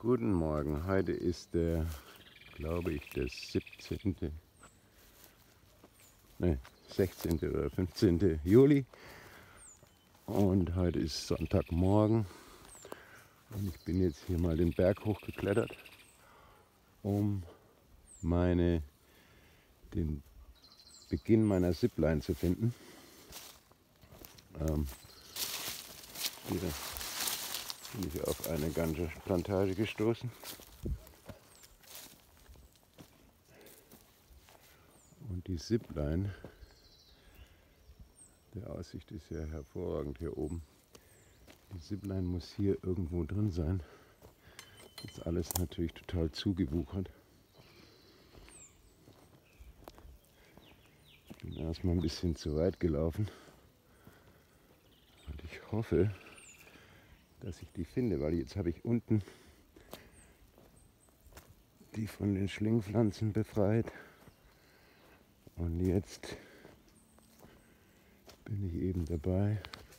Guten Morgen, heute ist der, glaube ich, der 16. oder 15. Juli und heute ist Sonntagmorgen und ich bin jetzt hier mal den Berg hochgeklettert, um den Beginn meiner Zipline zu finden. Hier bin ich auf eine ganze Plantage gestoßen. Und die Zipline, die Aussicht ist ja hervorragend hier oben. Die Zipline muss hier irgendwo drin sein. Jetzt alles natürlich total zugewuchert. Ich bin erstmal ein bisschen zu weit gelaufen. Und ich hoffe, dass ich die finde, weil jetzt habe ich unten die von den Schlingpflanzen befreit. Und jetzt bin ich eben dabei,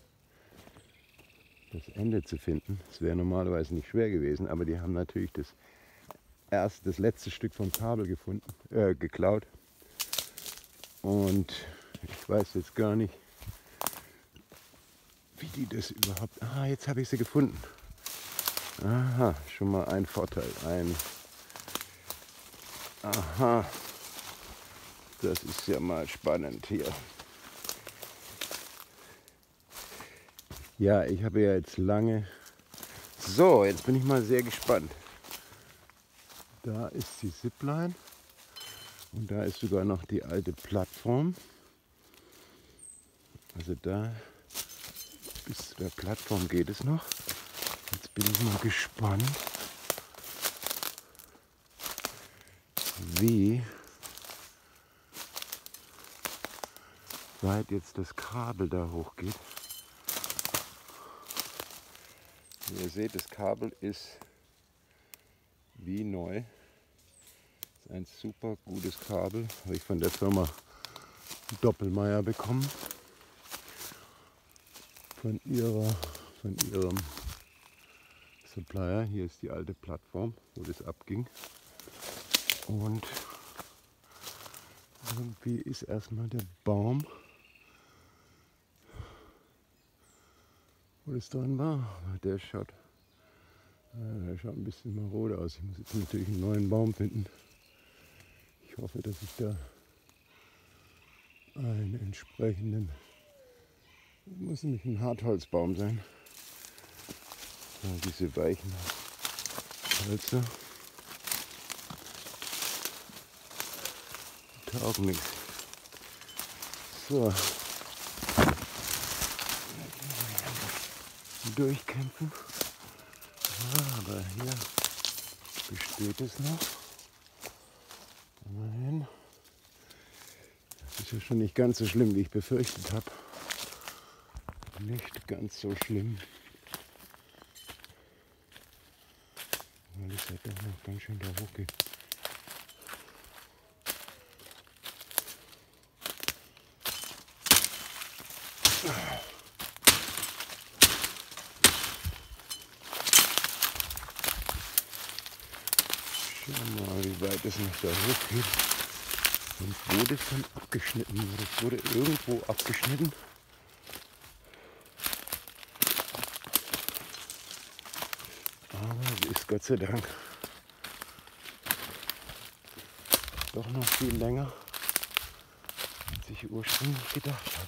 das Ende zu finden. Es wäre normalerweise nicht schwer gewesen, aber die haben natürlich das letzte Stück vom Kabel geklaut. Und ich weiß jetzt gar nicht, wie die das überhaupt... Ah, jetzt habe ich sie gefunden. Aha, schon mal ein Vorteil. Aha, das ist ja mal spannend hier. Ja, ich habe ja jetzt lange... So, jetzt bin ich mal sehr gespannt. Da ist die Zipline und da ist sogar noch die alte Plattform. Also da bis zu der Plattform geht es noch. Jetzt bin ich mal gespannt, wie weit jetzt das Kabel da hochgeht. Wie ihr seht, das Kabel ist wie neu. Das ist ein super gutes Kabel. Habe ich von der Firma Doppelmayr bekommen. Von ihrem Supplier. Hier ist die alte Plattform, wo das abging. Und irgendwie ist erstmal der Baum, wo das drin war, der schaut ein bisschen marode aus. Ich muss jetzt natürlich einen neuen Baum finden. Ich hoffe, dass ich da einen entsprechenden, muss nämlich ein Hartholzbaum sein. Ja, diese weichen Hölzer taugen nichts. So, durchkämpfen. Ja, aber hier besteht es noch. Immerhin. Das ist ja schon nicht ganz so schlimm, wie ich befürchtet habe. Nicht ganz so schlimm. Weil es ja doch noch ganz schön da hoch geht. Schauen wir mal, wie weit es noch da hoch geht. Und wo das dann abgeschnitten wurde. Es wurde irgendwo abgeschnitten. Aber es ist Gott sei Dank doch noch viel länger, als ich ursprünglich gedacht habe.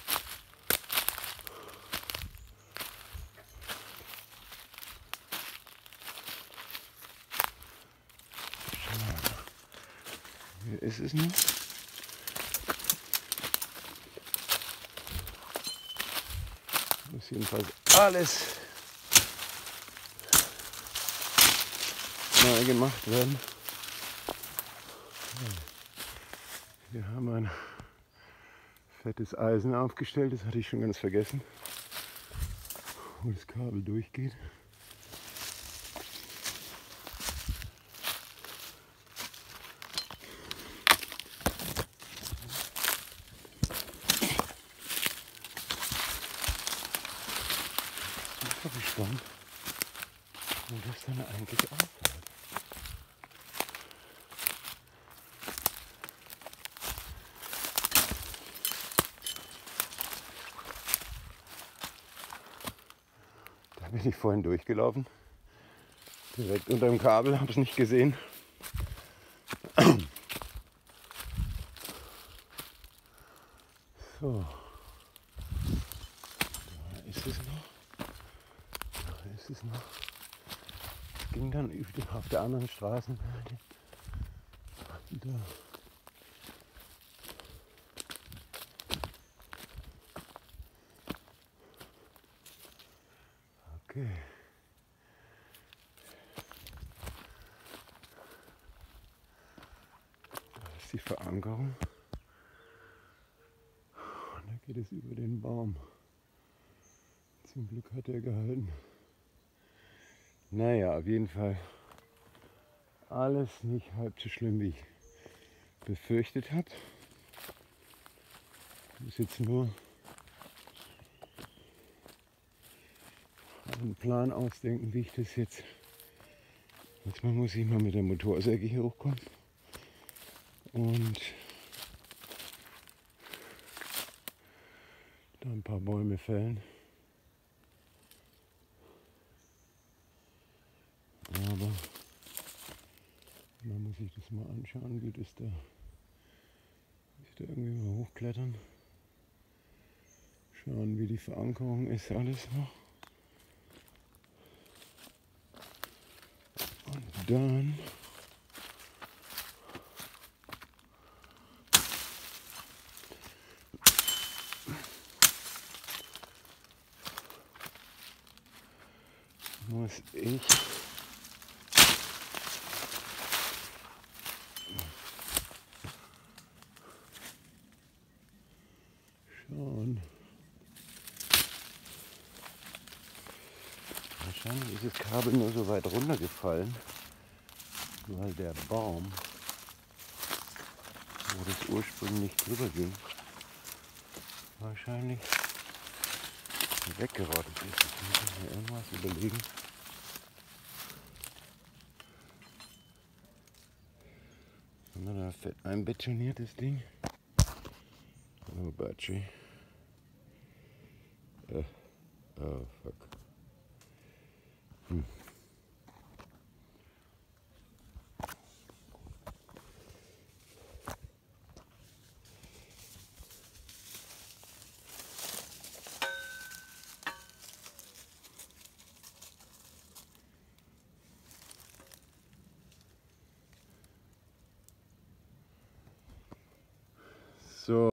Hier ist es nun. Muss jedenfalls alles neu gemacht werden. Wir haben ein fettes Eisen aufgestellt, das hatte ich schon ganz vergessen, wo das Kabel durchgeht. Ich bin gespannt, wo das dann eigentlich aufhört. Da bin ich vorhin durchgelaufen. Direkt unter dem Kabel, habe es nicht gesehen. So. Da ist es noch. Da ist es noch. Es ging dann auf der anderen Straßenseite. Da. Okay. Da ist die Verankerung. Und da geht es über den Baum. Zum Glück hat er gehalten. Naja, auf jeden Fall alles nicht halb so schlimm, wie ich befürchtet habe. Ich muss jetzt nur einen Plan ausdenken, wie ich das jetzt. Manchmal muss ich mal mit der Motorsäge hier hochkommen und da ein paar Bäume fällen. Aber man muss sich das mal anschauen, wie das da. Muss ich da irgendwie mal hochklettern. Schauen, wie die Verankerung ist, alles noch. Und dann muss ich schauen. Wahrscheinlich ist das Kabel nur so weit runtergefallen, weil der Baum, wo das ursprünglich drüber ging, wahrscheinlich weggerottet ist. Ich muss mir irgendwas überlegen. Haben wir da fett einbetoniert, das Ding? Oh, Battery. Oh, fuck. So.